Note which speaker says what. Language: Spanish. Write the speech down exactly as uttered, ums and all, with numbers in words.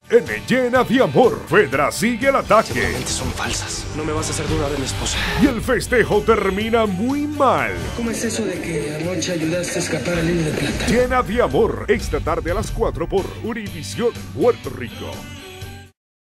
Speaker 1: En Llena de Amor, Fedra sigue el ataque.
Speaker 2: Seguramente son falsas. No me vas a hacer dudar de mi esposa.
Speaker 1: Y el festejo termina muy mal.
Speaker 3: ¿Cómo es eso de que anoche ayudaste a escapar al hilo de plata?
Speaker 1: Llena de Amor, esta tarde a las cuatro por Univisión Puerto Rico.